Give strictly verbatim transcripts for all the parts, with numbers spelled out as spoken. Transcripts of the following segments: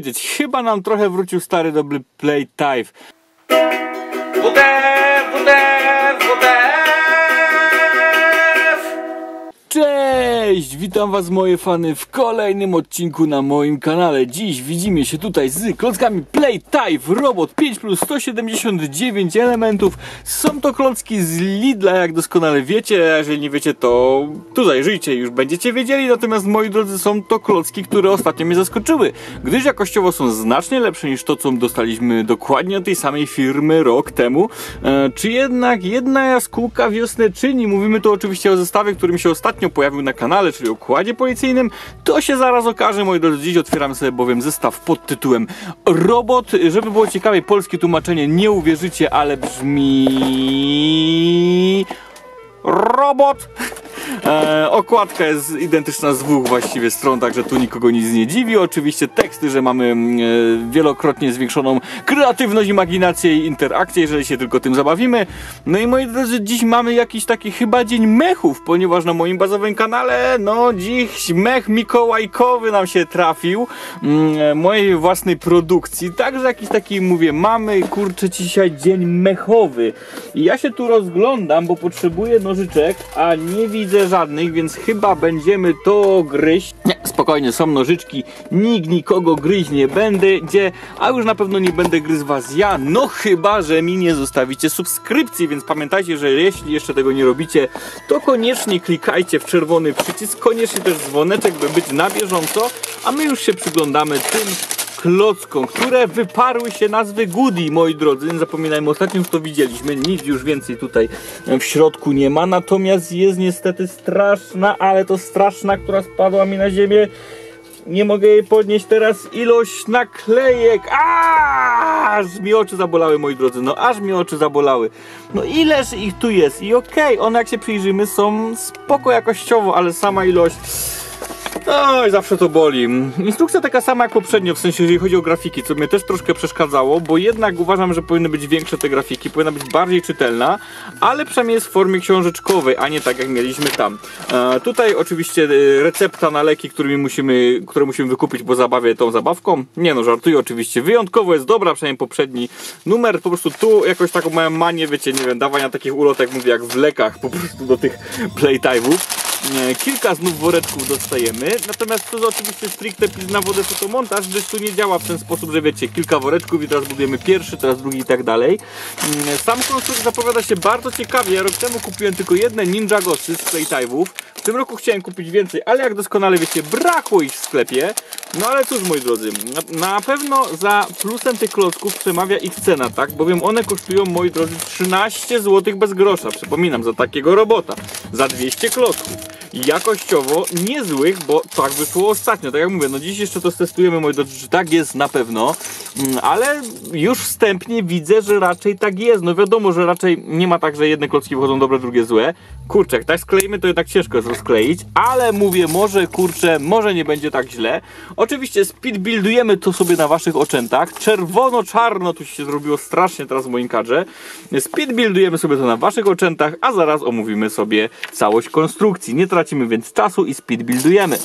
Chyba nam trochę wrócił stary dobry Playtype. W D F, W D F, W D F. Cześć! Witam was moje fany w kolejnym odcinku na moim kanale. Dziś widzimy się tutaj z klockami Playtype Robot pięć plus sto siedemdziesiąt dziewięć elementów. Są to klocki z Lidla, jak doskonale wiecie, a jeżeli nie wiecie, to tu zajrzyjcie, już będziecie wiedzieli. Natomiast moi drodzy, są to klocki, które ostatnio mnie zaskoczyły, gdyż jakościowo są znacznie lepsze niż to, co dostaliśmy dokładnie od tej samej firmy rok temu. E, czy jednak jedna jaskółka wiosnę czyni? Mówimy tu oczywiście o zestawie, którym się ostatnio pojawił na kanale, czyli układzie policyjnym. To się zaraz okaże, moi drodzy. Dziś otwieramy sobie bowiem zestaw pod tytułem Robot. Żeby było ciekawie, polskie tłumaczenie nie uwierzycie, ale brzmi... Robot! E, okładka jest identyczna z dwóch właściwie stron, także tu nikogo nic nie dziwi. Oczywiście teksty, że mamy e, wielokrotnie zwiększoną kreatywność, imaginację i interakcję, jeżeli się tylko tym zabawimy. No i moi drodzy, dziś mamy jakiś taki chyba dzień mechów, ponieważ na moim bazowym kanale, no dziś mech mikołajkowy nam się trafił, mm, mojej własnej produkcji. Także jakiś taki, mówię, mamy kurczę dzisiaj dzień mechowy. I ja się tu rozglądam, bo potrzebuję nożyczek, a nie widzę żadnych, więc chyba będziemy to gryźć. Nie, spokojnie, są nożyczki, nikt nikogo gryźć nie będzie, a już na pewno nie będę gryzł was ja, no chyba, że mi nie zostawicie subskrypcji, więc pamiętajcie, że jeśli jeszcze tego nie robicie, to koniecznie klikajcie w czerwony przycisk, koniecznie też dzwoneczek, by być na bieżąco, a my już się przyglądamy tym klockom, które wyparły się nazwy Goody, moi drodzy. Nie zapominajmy, ostatnio już to widzieliśmy, nic już więcej tutaj w środku nie ma, natomiast jest niestety straszna, ale to straszna, która spadła mi na ziemię. Nie mogę jej podnieść teraz, ilość naklejek. Aaaa! Aż mi oczy zabolały, moi drodzy, no aż mi oczy zabolały. No ileż ich tu jest i okej, okay, one jak się przyjrzymy są spoko jakościowo, ale sama ilość... Oj, zawsze to boli. Instrukcja taka sama jak poprzednio, w sensie jeżeli chodzi o grafiki, co mnie też troszkę przeszkadzało, bo jednak uważam, że powinny być większe te grafiki, powinna być bardziej czytelna, ale przynajmniej jest w formie książeczkowej, a nie tak jak mieliśmy tam. E, tutaj oczywiście recepta na leki, którymi musimy, które musimy wykupić po zabawie tą zabawką. Nie no, żartuję oczywiście. Wyjątkowo jest dobra, przynajmniej poprzedni numer. Po prostu tu jakoś taką mają manię, wiecie, nie wiem, dawania takich ulotek, mówię, jak w lekach po prostu do tych Playtype'ów. Kilka znów woreczków dostajemy, natomiast to oczywiście stricte pis na wodę fotomontaż, gdyż tu nie działa w ten sposób, że wiecie, kilka woreczków i teraz budujemy pierwszy, teraz drugi i tak dalej. Sam konstrukt zapowiada się bardzo ciekawie. Ja rok temu kupiłem tylko jedne Ninjagosy z Playtype'ów. W tym roku chciałem kupić więcej, ale jak doskonale wiecie, brakło ich w sklepie. No ale cóż, moi drodzy, na, na pewno za plusem tych klocków przemawia ich cena, tak? Bowiem one kosztują, moi drodzy, trzynaście złotych bez grosza. Przypominam, za takiego robota, za dwieście klocków. Jakościowo niezłych, bo tak wyszło ostatnio. Tak jak mówię, no dziś jeszcze to stestujemy, moi drodzy, czy tak jest na pewno, ale już wstępnie widzę, że raczej tak jest. No wiadomo, że raczej nie ma tak, że jedne klocki wychodzą dobre, drugie złe. Kurczę, jak tak skleimy, to jednak ciężko jest rozkleić, ale mówię, może kurczę, może nie będzie tak źle. Oczywiście speed buildujemy to sobie na waszych oczętach. Czerwono-czarno tu się zrobiło strasznie teraz w moim kadrze. Speed buildujemy sobie to na waszych oczętach, a zaraz omówimy sobie całość konstrukcji. Nie tracimy więc czasu i speed buildujemy.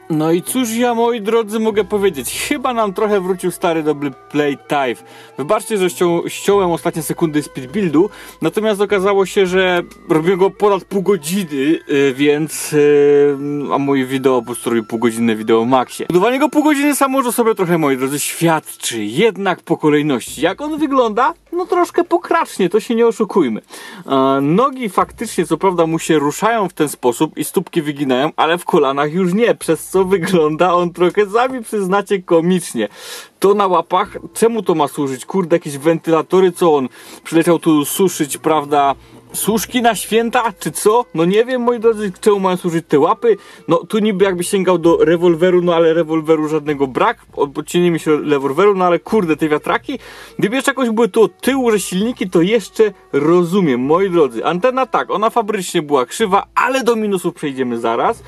No i cóż ja, moi drodzy, mogę powiedzieć? Chyba nam trochę wrócił stary dobry Playtife. Wybaczcie, że ścią ściąłem ostatnie sekundy speed buildu, natomiast okazało się, że robię go ponad pół godziny, yy, więc yy, a moje wideo po prostu robi półgodzinne wideo w maksie. Budowanie go pół godziny samo już o sobie trochę, moi drodzy, świadczy. Jednak po kolejności. Jak on wygląda? No troszkę pokracznie, to się nie oszukujmy. E, nogi faktycznie, co prawda, mu się ruszają w ten sposób i stópki wyginają, ale w kolanach już nie, przez co wygląda on trochę, sami przyznacie, komicznie. To na łapach, czemu to ma służyć? Kurde, jakieś wentylatory, co on przyleciał tu suszyć, prawda? Suszki na święta, czy co? No nie wiem, moi drodzy, czemu mają służyć te łapy. No tu niby jakby sięgał do rewolweru, no ale rewolweru żadnego brak. Odcienie mi się rewolweru, no ale kurde, te wiatraki. Gdyby jeszcze jakoś były tu od tyłu, że silniki, to jeszcze rozumiem, moi drodzy. Antena tak, ona fabrycznie była krzywa, ale do minusów przejdziemy zaraz.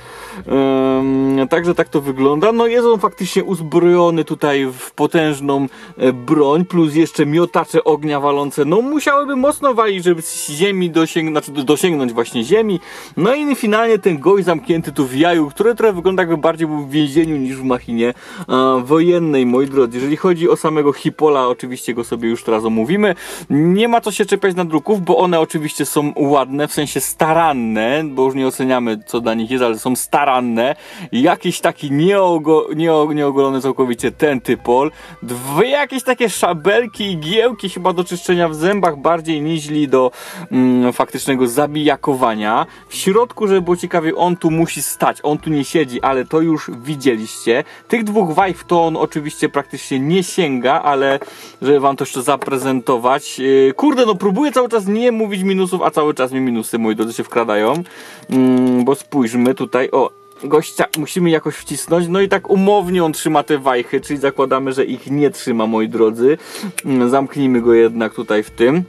Um, także tak to wygląda. No jest on faktycznie uzbrojony tutaj w potężną e, broń, plus jeszcze miotacze ognia walące. No musiałyby mocno walić, żeby z ziemi dosięg znaczy dosięgnąć właśnie ziemi. No i finalnie ten gość zamknięty tu w jaju, który trochę wygląda, jakby bardziej był w więzieniu niż w machinie e, wojennej, moi drodzy. Jeżeli chodzi o samego Hipola, oczywiście go sobie już teraz omówimy. Nie ma co się czepiać na druków, bo one oczywiście są ładne, w sensie staranne, bo już nie oceniamy, co dla nich jest, ale są staranne. Jakiś taki nieogo, nieo, nieogolony całkowicie ten Typol. Dwie jakieś takie szabelki i giełki chyba do czyszczenia w zębach, bardziej niźli do mm, faktycznego zabijakowania. W środku, żeby było ciekawie, on tu musi stać, on tu nie siedzi, ale to już widzieliście. Tych dwóch wajw to on oczywiście praktycznie nie sięga, ale żeby wam to jeszcze zaprezentować. Yy, kurde, no próbuję cały czas nie mówić minusów, a cały czas mi minusy, moi drodzy, się wkradają. Yy, bo spójrzmy tutaj, o, gościa musimy jakoś wcisnąć, no i tak umownie on trzyma te wajchy, czyli zakładamy, że ich nie trzyma, moi drodzy. Yy, zamknijmy go jednak tutaj w tym.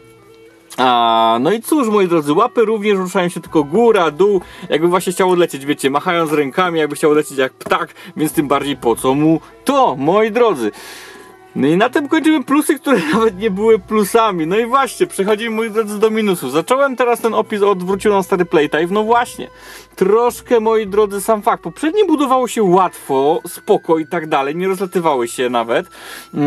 A, no i cóż, moi drodzy, łapy również ruszają się tylko góra, dół, jakby właśnie chciało lecieć, wiecie, machając rękami, jakby chciało lecieć jak ptak, więc tym bardziej po co mu to, moi drodzy. No i na tym kończymy plusy, które nawet nie były plusami. No i właśnie, przechodzimy, moi drodzy, do minusów. Zacząłem teraz ten opis, odwrócił nam stary Playtife. No właśnie, troszkę, moi drodzy, sam fakt. Poprzednie budowało się łatwo, spoko i tak dalej, nie rozlatywały się nawet. Yy,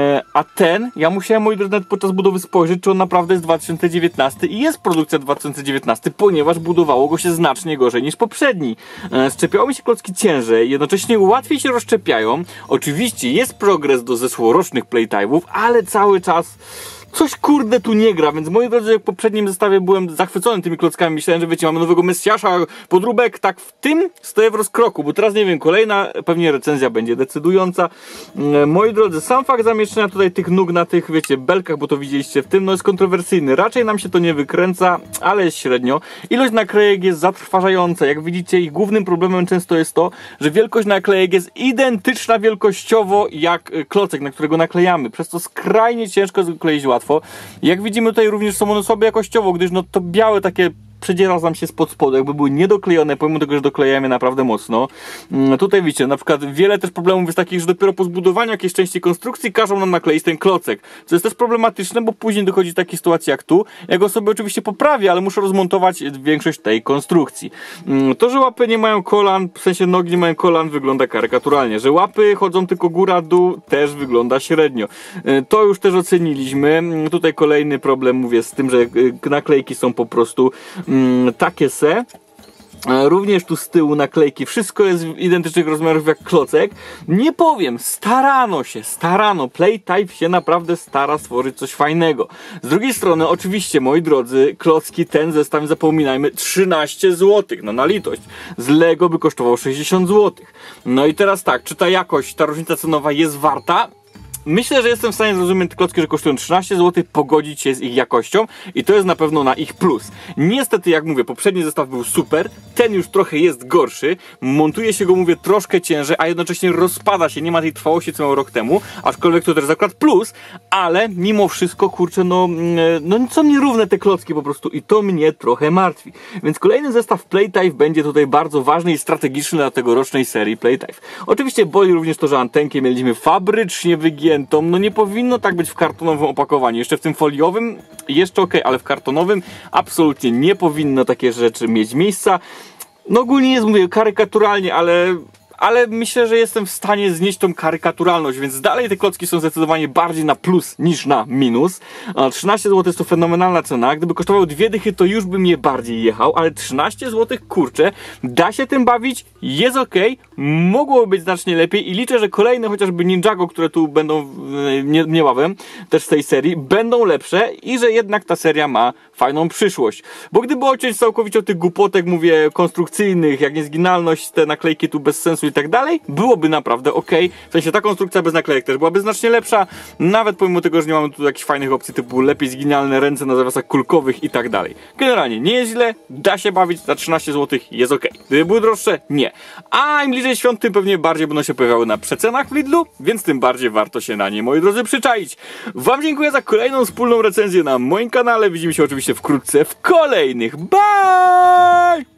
a ten, ja musiałem, moi drodzy, nawet podczas budowy spojrzeć, czy on naprawdę jest dwa tysiące dziewiętnasty i jest produkcja dwa tysiące dziewiętnasty, ponieważ budowało go się znacznie gorzej niż poprzedni. Yy, szczepiało mi się klocki ciężej, jednocześnie łatwiej się rozszczepiają. Oczywiście jest progres do zeszłorocznych Playtime'ów, ale cały czas coś kurde tu nie gra, więc moi drodzy, jak w poprzednim zestawie byłem zachwycony tymi klockami, myślałem, że wiecie, mamy nowego Mesjasza, podróbek, tak w tym stoję w rozkroku, bo teraz nie wiem, kolejna pewnie recenzja będzie decydująca. Moi drodzy, sam fakt zamieszczenia tutaj tych nóg na tych, wiecie, belkach, bo to widzieliście w tym, no jest kontrowersyjny, raczej nam się to nie wykręca, ale jest średnio. Ilość naklejek jest zatrważająca, jak widzicie, ich głównym problemem często jest to, że wielkość naklejek jest identyczna wielkościowo jak klocek, na którego naklejamy, przez to skrajnie ciężko kleić łatwo. Jak widzimy, tutaj również są one słabe jakościowo, gdyż no to białe takie przedziera nam się spod spodu, jakby były niedoklejone, pomimo tego, że doklejamy naprawdę mocno. Mm, tutaj widzicie, na przykład wiele też problemów jest takich, że dopiero po zbudowaniu jakiejś części konstrukcji każą nam nakleić ten klocek, co jest też problematyczne, bo później dochodzi do takiej sytuacji jak tu. Ja go sobie oczywiście poprawię, ale muszę rozmontować większość tej konstrukcji. Mm, to, że łapy nie mają kolan, w sensie nogi nie mają kolan, wygląda karykaturalnie. Że łapy chodzą tylko góra-dół, też wygląda średnio. Y, to już też oceniliśmy. Y, tutaj kolejny problem, mówię, z tym, że y, naklejki są po prostu takie se. Również tu z tyłu naklejki, wszystko jest identycznych rozmiarów jak klocek. Nie powiem, starano się, starano. Playtife się naprawdę stara stworzyć coś fajnego. Z drugiej strony, oczywiście, moi drodzy, klocki, ten zestaw, nie zapominajmy, trzynaście złotych, no na litość. Z Lego by kosztował sześćdziesiąt złotych. No i teraz tak, czy ta jakość, ta różnica cenowa jest warta? Myślę, że jestem w stanie zrozumieć te klocki, że kosztują trzynaście złotych, pogodzić się z ich jakością i to jest na pewno na ich plus. Niestety, jak mówię, poprzedni zestaw był super, ten już trochę jest gorszy, montuje się go, mówię, troszkę ciężej, a jednocześnie rozpada się, nie ma tej trwałości, co miał rok temu, aczkolwiek to też akurat plus, ale mimo wszystko, kurczę, no, no są nierówne te klocki po prostu i to mnie trochę martwi. Więc kolejny zestaw Playtife będzie tutaj bardzo ważny i strategiczny dla tegorocznej serii Playtife. Oczywiście boli również to, że antenkę mieliśmy fabrycznie wygiętą. No nie powinno tak być w kartonowym opakowaniu. Jeszcze w tym foliowym jeszcze ok, ale w kartonowym absolutnie nie powinno takie rzeczy mieć miejsca. No ogólnie jest, mówię, karykaturalnie, ale ale myślę, że jestem w stanie znieść tą karykaturalność, więc dalej te klocki są zdecydowanie bardziej na plus niż na minus. trzynaście złotych jest to fenomenalna cena. Gdyby kosztowały dwie dychy, to już bym je bardziej jechał, ale trzynaście złotych, kurczę, da się tym bawić, jest ok, mogłoby być znacznie lepiej i liczę, że kolejne chociażby Ninjago, które tu będą nie, niebawem, też z tej serii, będą lepsze i że jednak ta seria ma fajną przyszłość. Bo gdyby odciąć całkowicie od tych głupotek, mówię, konstrukcyjnych, jak niezginalność, te naklejki tu bez sensu i tak dalej, byłoby naprawdę ok. W sensie ta konstrukcja bez naklejek też byłaby znacznie lepsza, nawet pomimo tego, że nie mamy tu jakichś fajnych opcji typu lepiej zginalne ręce na zawiasach kulkowych i tak dalej. Generalnie nie jest źle, da się bawić, za trzynaście złotych jest ok. Gdyby były droższe, nie. A im bliżej świąt, tym pewnie bardziej będą się pojawiały na przecenach w Lidlu, więc tym bardziej warto się na nie, moi drodzy, przyczaić. Wam dziękuję za kolejną wspólną recenzję na moim kanale. Widzimy się oczywiście wkrótce w kolejnych. Bye!